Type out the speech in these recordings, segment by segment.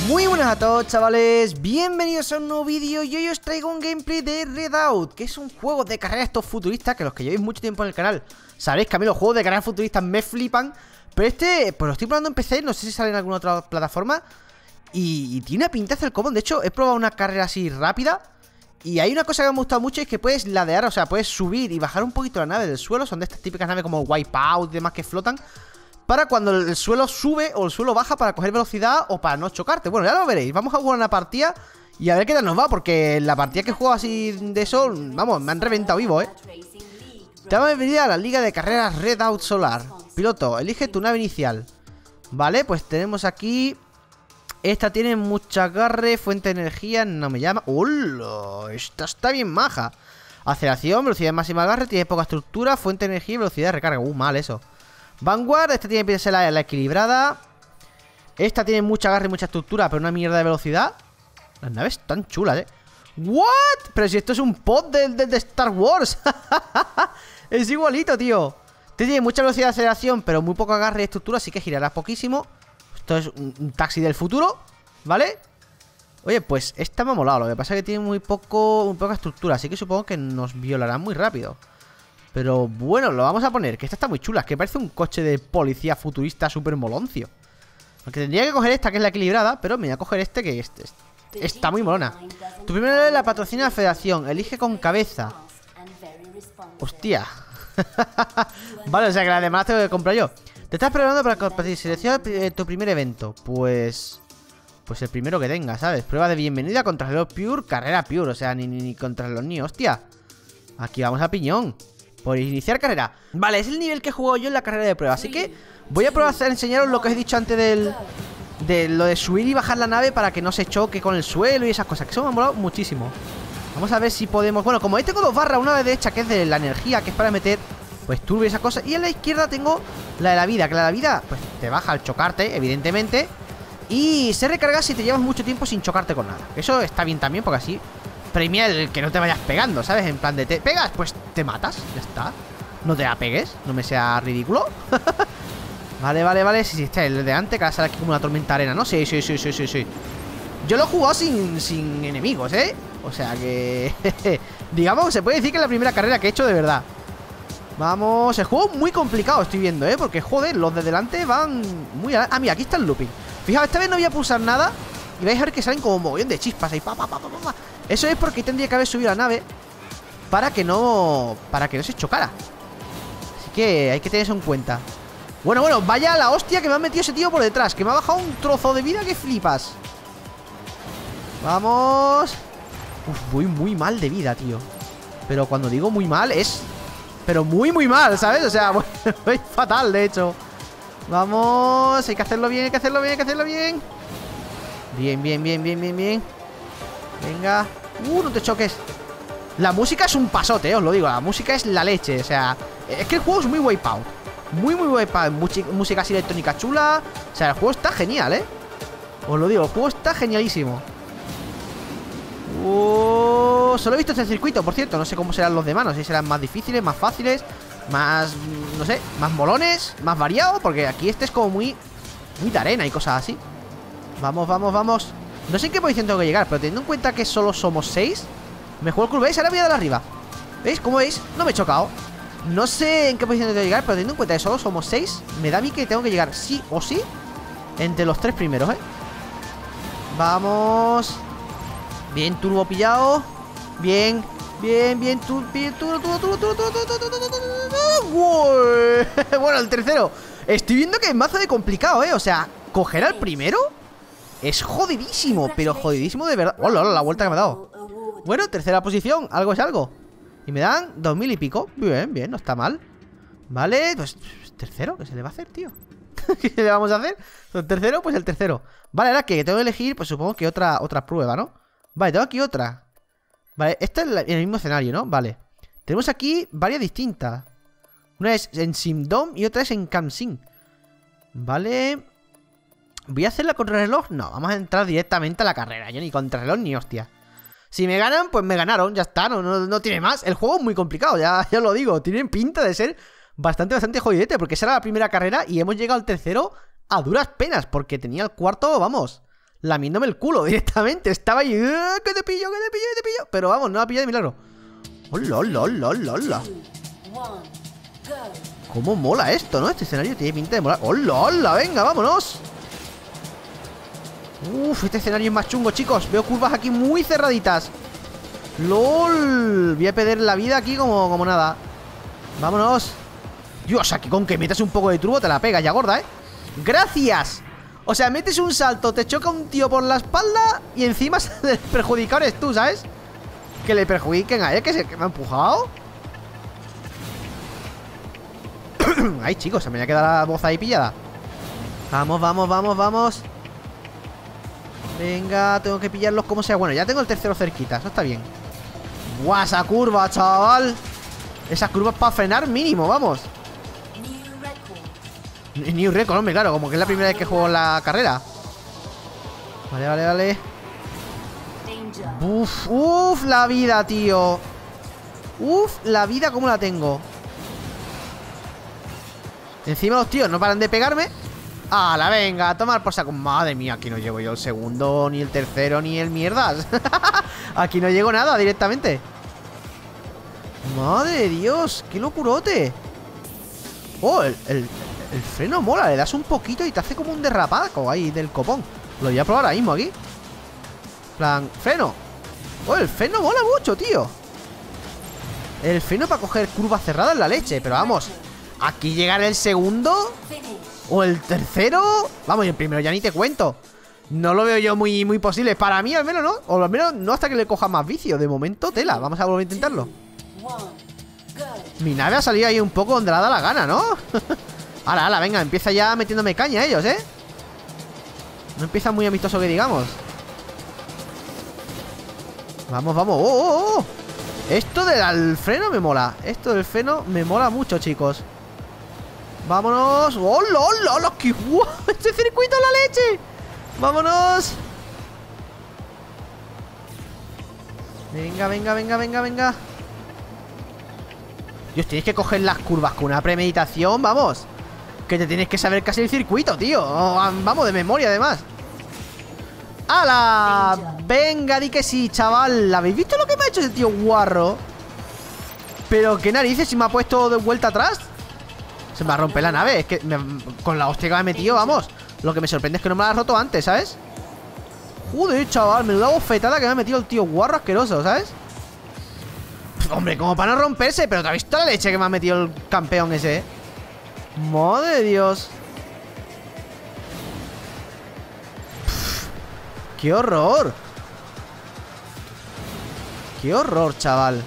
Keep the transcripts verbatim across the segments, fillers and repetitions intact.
Muy buenas a todos, chavales, bienvenidos a un nuevo vídeo. Y hoy os traigo un gameplay de Redout, que es un juego de carreras estos futuristas, que los que llevéis mucho tiempo en el canal sabéis que a mí los juegos de carreras futuristas me flipan. Pero este, pues lo estoy probando en P C, no sé si sale en alguna otra plataforma. Y, y tiene una pintaza el común. De hecho, he probado una carrera así rápida y hay una cosa que me ha gustado mucho, es que puedes ladear, o sea, puedes subir y bajar un poquito la nave del suelo. Son de estas típicas naves como Wipeout y demás que flotan, para cuando el suelo sube o el suelo baja, para coger velocidad o para no chocarte. Bueno, ya lo veréis. Vamos a jugar una partida y a ver qué tal nos va, porque la partida que juego así de eso, vamos, me han reventado vivo, ¿eh? Te damos bienvenida a la liga de carreras Redout Solar. Piloto, elige tu nave inicial. Vale, pues tenemos aquí... Esta tiene mucha agarre, fuente de energía, no me llama... ¡Hola! Esta está bien maja. Aceleración, velocidad máxima de agarre, tiene poca estructura, fuente de energía y velocidad de recarga. Uh, mal eso. Vanguard, esta tiene que ser la, la equilibrada. Esta tiene mucha agarre y mucha estructura, pero una mierda de velocidad. Las naves están chulas, ¿eh? ¿What? Pero si esto es un pod de, de, de Star Wars. Es igualito, tío. Este tiene mucha velocidad de aceleración, pero muy poco agarre y estructura, así que girará poquísimo. Esto es un, un taxi del futuro, ¿vale? Oye, pues esta me ha molado. Lo que pasa es que tiene muy poco, muy poca estructura, así que supongo que nos violarán muy rápido. Pero bueno, lo vamos a poner, que esta está muy chula. Es que parece un coche de policía futurista súper moloncio. Aunque tendría que coger esta, que es la equilibrada, pero me voy a coger este, que este, este, está muy molona. Tu primera es la patrocina la federación. Elige con cabeza. Hostia. Vale, o sea que las demás tengo que comprar yo. Te estás preparando para seleccionar tu primer evento. Pues... Pues el primero que tenga, ¿sabes? Prueba de bienvenida contra el Pure, carrera Pure. O sea, ni, ni, ni contra los ni, hostia. Aquí vamos a piñón. Por iniciar carrera. Vale, es el nivel que he jugado yo en la carrera de prueba. Así que voy a probar a enseñaros lo que os he dicho antes del... De lo de subir y bajar la nave para que no se choque con el suelo y esas cosas, que eso me ha molado muchísimo. Vamos a ver si podemos... Bueno, como ahí tengo dos barras, una a la derecha que es de la energía, que es para meter pues turbo y esas cosas, y en la izquierda tengo la de la vida, que la de la vida pues te baja al chocarte, evidentemente, y se recarga si te llevas mucho tiempo sin chocarte con nada. Eso está bien también, porque así premia el que no te vayas pegando, ¿sabes? En plan de te pegas, pues te matas, ya está. No te la pegues, no me sea ridículo. Vale, vale, vale. Sí, sí, está el de antes, que ahora sale aquí como una tormenta arena, ¿no? Sí, sí, sí, sí, sí, sí. Yo lo he jugado sin, sin enemigos, ¿eh? O sea que... digamos, se puede decir que es la primera carrera que he hecho de verdad. Vamos, el juego es muy complicado, estoy viendo, ¿eh? Porque, joder, los de delante van muy... A... Ah, mira, aquí está el looping. Fijaos, esta vez no voy a pulsar nada y vais a ver que salen como un mogollón de chispas ahí. Pa, pa, pa, pa, pa. Eso es porque tendría que haber subido la nave para que no... Para que no se chocara. Así que hay que tener eso en cuenta. Bueno, bueno, vaya la hostia que me ha metido ese tío por detrás, que me ha bajado un trozo de vida que flipas. Vamos. Uf, voy muy mal de vida, tío. Pero cuando digo muy mal es... Pero muy, muy mal, ¿sabes? O sea, voy fatal, de hecho. Vamos, hay que hacerlo bien, hay que hacerlo bien, hay que hacerlo bien. Bien, bien, bien, bien, bien, bien. Venga. Uh, no te choques. La música es un pasote, eh, os lo digo. La música es la leche, o sea... Es que el juego es muy Wipeout. Muy, muy Wipeout. Música así electrónica chula. O sea, el juego está genial, ¿eh? Os lo digo, el juego está genialísimo. Uh, solo he visto este circuito, por cierto. No sé cómo serán los demás, no sé si serán más difíciles, más fáciles, más, no sé, más molones, más variados, porque aquí este es como muy Muy de arena y cosas así. Vamos, vamos, vamos. No sé en qué posición tengo que llegar, pero teniendo en cuenta que solo somos seis, me juego el culo. ¿Veis? Ahora voy a dar arriba. ¿Veis? ¿Cómo veis? No me he chocado. No sé en qué posición tengo que llegar, pero teniendo en cuenta que solo somos seis, me da a mí que tengo que llegar sí o sí entre los tres primeros, ¿eh? Vamos. Bien, turbo pillado. Bien, bien, bien, turbo, bien, turbo, turbo, turbo, turbo, turbo, turbo, turbo, turbo, turbo. Bueno, el tercero. Estoy viendo que es mazo de complicado, ¿eh? O sea, coger al primero es jodidísimo, pero jodidísimo de verdad. ¡Hola, hola! La vuelta que me ha dado. Bueno, tercera posición, algo es algo. Y me dan dos mil y pico. Bien, bien, no está mal. Vale, pues tercero, ¿qué se le va a hacer, tío? ¿Qué le vamos a hacer? El tercero, pues el tercero. Vale, ahora que tengo que elegir, pues supongo que otra, otra prueba, ¿no? Vale, tengo aquí otra. Vale, esta es la, en el mismo escenario, ¿no? Vale. Tenemos aquí varias distintas. Una es en Simdom y otra es en Kamsin. Vale. ¿Voy a hacerla contrarreloj? No, vamos a entrar directamente a la carrera. Yo ni contrarreloj ni hostia. Si me ganan, pues me ganaron, ya está, no, no, no tiene más. El juego es muy complicado, ya, ya lo digo. Tienen pinta de ser bastante, bastante jodidete, porque esa era la primera carrera y hemos llegado al tercero a duras penas, porque tenía el cuarto, vamos, lamiéndome el culo directamente. Estaba ahí, ¡eh, que te pillo, que te pillo, que te pillo! Pero vamos, no la pillé de milagro. ¡Hola, hola, hola, hola, hola! ¿Cómo mola esto, no? Este escenario tiene pinta de molar. ¡Hola, hola! ¡Venga, vámonos! Uf, este escenario es más chungo, chicos. Veo curvas aquí muy cerraditas. ¡Lol! Voy a perder la vida aquí como, como nada. ¡Vámonos! Dios, aquí con que metas un poco de turbo te la pegas ya gorda, ¿eh? ¡Gracias! O sea, metes un salto, te choca un tío por la espalda y encima el perjudicado eres tú, ¿sabes? Que le perjudiquen a él, que, se, que me ha empujado. Ay, chicos, se me ha quedado la voz ahí pillada. Vamos, vamos, vamos, vamos. Venga, tengo que pillarlos como sea. Bueno, ya tengo el tercero cerquita, eso está bien. ¡Buah, esa curva, chaval! Esas curvas para frenar mínimo, vamos. New record, hombre, claro, como que es la primera vez que juego la carrera. Vale, vale, vale. Uf, uf, la vida, tío. Uf, la vida como la tengo. Encima los tíos no paran de pegarme. ¡Hala, venga! A tomar por saco. Madre mía, aquí no llego yo el segundo, ni el tercero, ni el mierdas. Aquí no llego nada directamente. Madre de Dios, qué locurote. Oh, el, el, el freno mola. Le das un poquito y te hace como un derrapaco ahí del copón. Lo voy a probar ahora mismo aquí. Plan, freno. Oh, el freno mola mucho, tío. El freno para coger curvas cerradas, la leche. Pero vamos, aquí llegar el segundo o el tercero. Vamos, y el primero ya ni te cuento. No lo veo yo muy, muy posible. Para mí al menos no. O al menos no hasta que le coja más vicio. De momento, tela. Vamos a volver a intentarlo. Mi nave ha salido ahí un poco donde le da la gana, ¿no? Ala, ala, venga, empieza ya metiéndome caña ellos, ¿eh? No empieza muy amistoso que digamos. Vamos, vamos. ¡Oh, oh, oh! Esto del freno me mola. Esto del freno me mola mucho, chicos. Vámonos. ¡Hola, hola, hola! ¡Qué guau! ¡Este circuito es la leche! ¡Vámonos! Venga, venga, venga, venga, venga. Dios, tienes que coger las curvas con una premeditación, vamos. Que te tienes que saber casi el circuito, tío. Vamos, de memoria, además. ¡Hala! Venga, di que sí, chaval. ¿Habéis visto lo que me ha hecho ese tío guarro? Pero qué narices, si me ha puesto de vuelta atrás. Se me va a romper la nave. Es que me, con la hostia que me ha metido, vamos. Lo que me sorprende es que no me la ha roto antes, ¿sabes? Joder, chaval, menuda bofetada que me ha metido el tío guarro asqueroso, ¿sabes? Pff, hombre, como para no romperse. Pero ¿te has visto la leche que me ha metido el campeón ese? Madre de Dios. Pff, ¡qué horror! ¡Qué horror, chaval!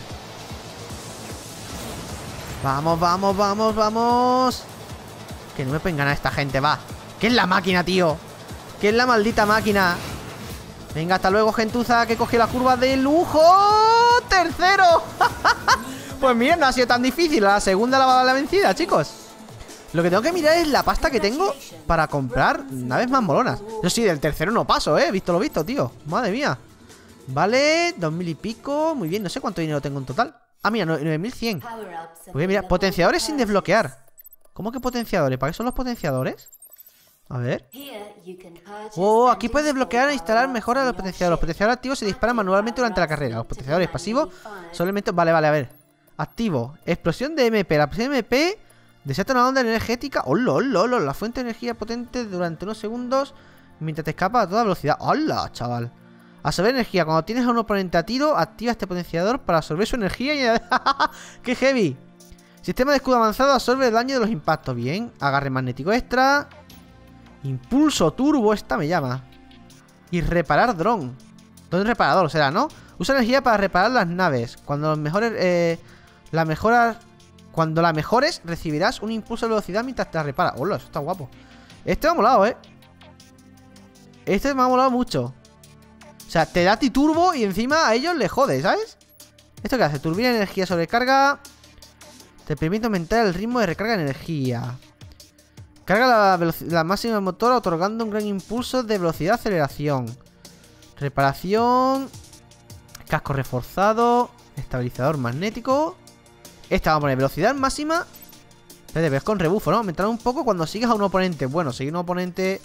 Vamos, vamos, vamos, vamos. Que no me pueden ganar esta gente, va. ¿Qué es la máquina, tío? ¿Qué es la maldita máquina? Venga, hasta luego, gentuza, que coge la curva de lujo. ¡Tercero! Pues mira, no ha sido tan difícil. La segunda la va a dar la vencida, chicos. Lo que tengo que mirar es la pasta que tengo para comprar naves más molonas. Yo sí, del tercero no paso, eh. Visto lo visto, tío. Madre mía. Vale, dos mil y pico. Muy bien, no sé cuánto dinero tengo en total. Ah, mira, nueve mil cien. Pues mira, potenciadores sin desbloquear. ¿Cómo que potenciadores? ¿Para qué son los potenciadores? A ver. Oh, aquí puedes desbloquear e instalar mejoras de los potenciadores. Los potenciadores activos se disparan manualmente durante la carrera. Los potenciadores pasivos son elementos... Vale, vale, a ver. Activo. Explosión de M P. La explosión de M P desata una onda energética. ¡Hola, hola, hola! La fuente de energía potente durante unos segundos mientras te escapa a toda velocidad. ¡Hola, chaval! Absorber energía. Cuando tienes a un oponente a tiro, activa este potenciador para absorber su energía y... ¡Qué heavy! Sistema de escudo avanzado absorbe el daño de los impactos. Bien. Agarre magnético extra. Impulso turbo, esta me llama. Y reparar dron. Dron reparador será, ¿no? Usa energía para reparar las naves. Cuando los mejores... Eh, la mejora... Cuando la mejores, recibirás un impulso de velocidad mientras te la repara. Hola, eso está guapo. Este me ha molado, ¿eh? Este me ha molado mucho. O sea, te da ti turbo y encima a ellos le jode, ¿sabes? ¿Esto qué hace? Turbina de energía sobrecarga. Te permite aumentar el ritmo de recarga de energía. Carga la, la máxima del motor otorgando un gran impulso de velocidad de aceleración. Reparación. Casco reforzado. Estabilizador magnético. Esta vamos a poner velocidad máxima. Espérate, ves con rebufo, ¿no? Aumentar un poco cuando sigas a un oponente. Bueno, seguir a un oponente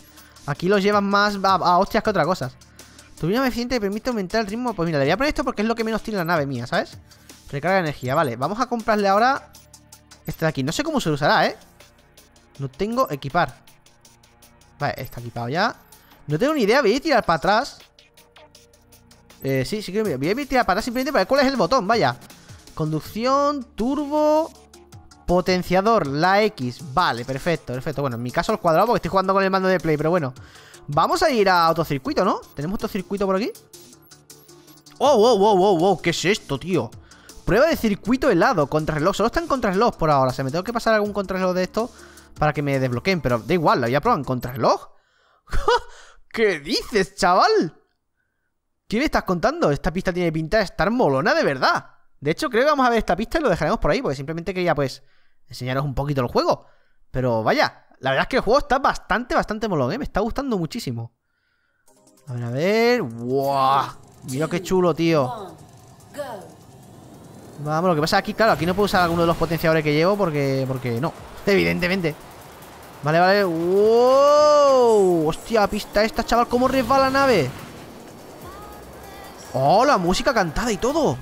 Aquí los llevan más a, a hostias que otra cosa. Turbina más eficiente que permite aumentar el ritmo. Pues mira, le voy a poner esto porque es lo que menos tiene la nave mía, ¿sabes? Recarga de energía, vale. Vamos a comprarle ahora este de aquí. No sé cómo se usará, ¿eh? No tengo equipar. Vale, está equipado ya. No tengo ni idea, voy a tirar para atrás. Eh, sí, sí que voy a, voy a tirar para atrás simplemente para ver cuál es el botón, vaya. Conducción, turbo, potenciador, la X. Vale, perfecto, perfecto. Bueno, en mi caso el cuadrado porque estoy jugando con el mando de Play, pero bueno. Vamos a ir a autocircuito, ¿no? ¿Tenemos autocircuito por aquí? Oh, wow, wow, wow, wow. ¿Qué es esto, tío? Prueba de circuito helado, contrarreloj. Solo está en contrarreloj por ahora. O sea, me tengo que pasar algún contrarreloj de esto para que me desbloqueen. Pero da igual, ¿lo voy a probar en contrarreloj? ¿Qué dices, chaval? ¿Qué me estás contando? Esta pista tiene pinta de estar molona de verdad. De hecho, creo que vamos a ver esta pista y lo dejaremos por ahí, porque simplemente quería, pues, enseñaros un poquito el juego. Pero vaya, la verdad es que el juego está bastante, bastante molón, ¿eh? Me está gustando muchísimo. A ver, a ver... ¡Wow! Mira qué chulo, tío. Vamos, lo que pasa aquí, claro, aquí no puedo usar alguno de los potenciadores que llevo porque... Porque no, evidentemente. Vale, vale. ¡Wow! Hostia, pista esta, chaval, cómo resbala la nave. ¡Oh, la música cantada y todo!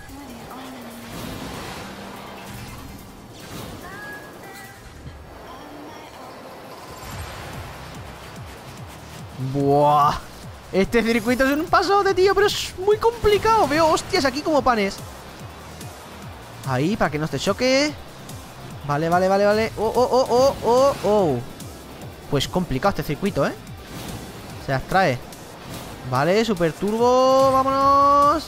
¡Buah! Este circuito es un pasote, tío, pero es muy complicado. Veo hostias aquí como panes. Ahí, para que no te choque. Vale, vale, vale, vale. ¡Oh, oh, oh, oh, oh, oh! Pues complicado este circuito, ¿eh? Se abstrae. Vale, super turbo. Vámonos.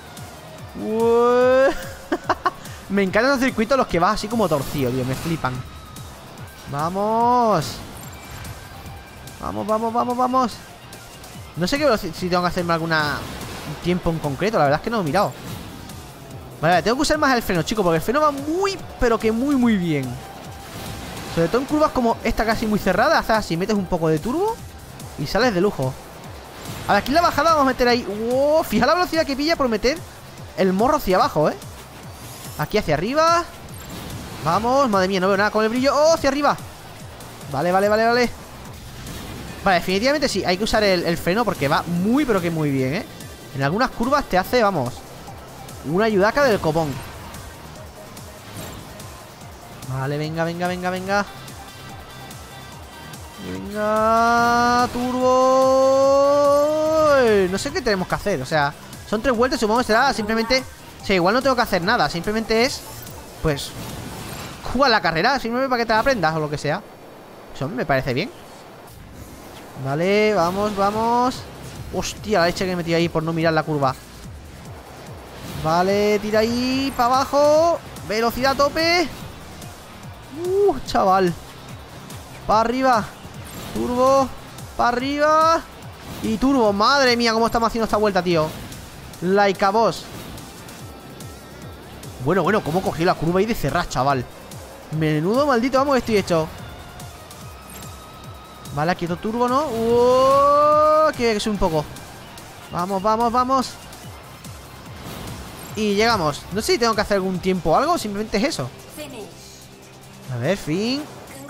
Me encantan los circuitos los que vas así como torcido, tío. Me flipan. Vamos. Vamos, vamos, vamos, vamos. No sé qué, si tengo que hacerme alguna tiempo en concreto. La verdad es que no lo he mirado. Vale, tengo que usar más el freno, chicos, porque el freno va muy, pero que muy, muy bien. Sobre todo en curvas como esta casi muy cerrada. Haces así, metes un poco de turbo y sales de lujo. A ver, aquí en la bajada vamos a meter ahí. ¡Wow! Fija la velocidad que pilla por meter el morro hacia abajo, ¿eh? Aquí hacia arriba. Vamos, madre mía, no veo nada con el brillo. ¡Oh, hacia arriba! Vale, vale, vale, vale. Vale, definitivamente sí, hay que usar el, el freno porque va muy, pero que muy bien, ¿eh? En algunas curvas te hace, vamos, una ayudaca del copón. Vale, venga, venga, venga, venga. Venga, turbo. No sé qué tenemos que hacer, o sea, son tres vueltas, supongo que será simplemente... O sea, igual no tengo que hacer nada, simplemente es, pues, jugar la carrera, simplemente para que te la aprendas o lo que sea. Eso me parece bien. Vale, vamos, vamos. Hostia, la leche que he metido ahí por no mirar la curva. Vale, tira ahí, para abajo. Velocidad a tope. Uh, chaval. Para arriba. Turbo. Para arriba. Y turbo, madre mía, cómo estamos haciendo esta vuelta, tío. Like a boss. Bueno, bueno, cómo cogí la curva ahí de cerrar, chaval. Menudo maldito, vamos, que estoy hecho. Vale, aquí otro turbo, ¿no? ¡Uh! Que es un poco. Vamos, vamos, vamos. Y llegamos. No sé si tengo que hacer algún tiempo o algo. Simplemente es eso. A ver, fin.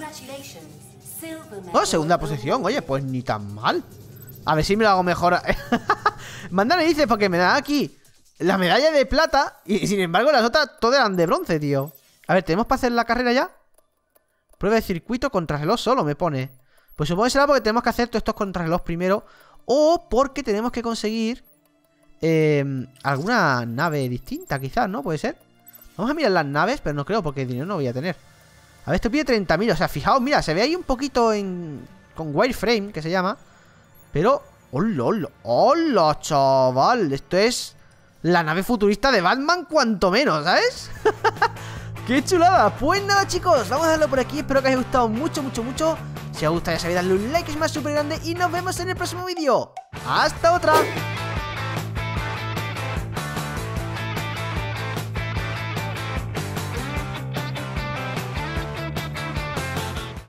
Oh, segunda posición. Oye, pues ni tan mal. A ver si me lo hago mejor. Manda me dice porque me da aquí la medalla de plata. Y sin embargo las otras todas eran de bronce, tío. A ver, ¿tenemos para hacer la carrera ya? Prueba de circuito contrarreloj solo me pone. Pues supongo que será porque tenemos que hacer todos estos contrarreloj primero. O porque tenemos que conseguir eh, alguna nave distinta, quizás, ¿no? Puede ser. Vamos a mirar las naves, pero no creo porque dinero no voy a tener. A ver, esto pide treinta mil. O sea, fijaos, mira, se ve ahí un poquito en... con wireframe, que se llama. Pero... ¡Hola, hola! ¡Hola, chaval! Esto es la nave futurista de Batman, cuanto menos, ¿sabes? ¡Qué chulada! Pues nada, chicos, vamos a darlo por aquí. Espero que os haya gustado mucho, mucho, mucho. Si os gusta, ya sabéis, darle un like, es más súper grande. Y nos vemos en el próximo vídeo. ¡Hasta otra!